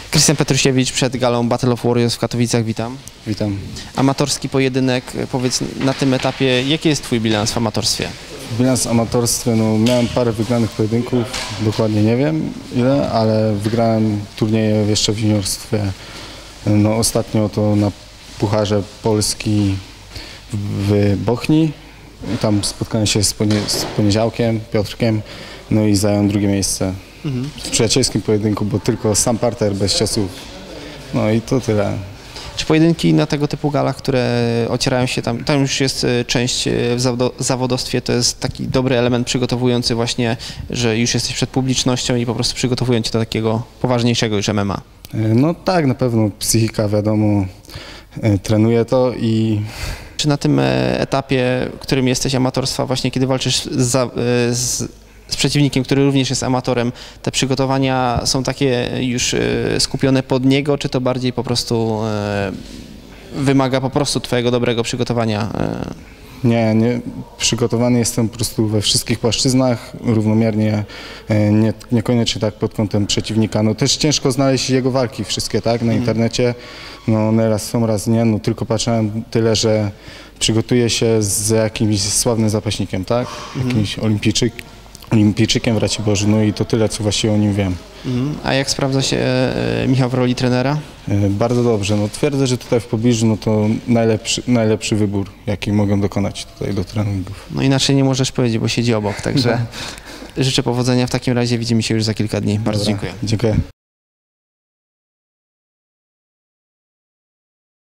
Krystian Petrusiewicz przed galą Battle of Warriors w Katowicach, witam. Witam. Amatorski pojedynek, powiedz na tym etapie, jaki jest twój bilans w amatorstwie? Bilans w amatorstwie, no miałem parę wygranych pojedynków, dokładnie nie wiem ile, ale wygrałem turnieje jeszcze w juniorstwie. No ostatnio to na Pucharze Polski w Bochni. Tam spotkałem się z Poniedziałkiem, Piotrkiem, no i zająłem drugie miejsce. W przyjacielskim pojedynku, bo tylko sam parter bez ciosów. No i to tyle. Czy pojedynki na tego typu galach, które ocierają się tam już jest część w zawodowstwie, to jest taki dobry element przygotowujący właśnie, że już jesteś przed publicznością i po prostu przygotowują cię do takiego poważniejszego już MMA? No tak, na pewno psychika, wiadomo, trenuję to i... Czy na tym etapie, którym jesteś amatorstwa, właśnie kiedy walczysz z przeciwnikiem, który również jest amatorem, te przygotowania są takie już skupione pod niego, czy to bardziej po prostu wymaga po prostu twojego dobrego przygotowania? Nie, przygotowany jestem po prostu we wszystkich płaszczyznach, równomiernie, niekoniecznie tak pod kątem przeciwnika. No też ciężko znaleźć jego walki wszystkie, tak, na internecie. No one raz są, raz nie, no tylko patrzyłem tyle, że przygotuję się z jakimś sławnym zapaśnikiem, tak, jakimś olimpijczykiem w Raciborzu, no i to tyle, co właściwie o nim wiem. A jak sprawdza się Michał w roli trenera? Bardzo dobrze. No twierdzę, że tutaj w pobliżu no to najlepszy wybór, jaki mogę dokonać tutaj do treningów. No inaczej nie możesz powiedzieć, bo siedzi obok, także życzę powodzenia. W takim razie widzimy się już za kilka dni. Bardzo dziękuję. Dziękuję.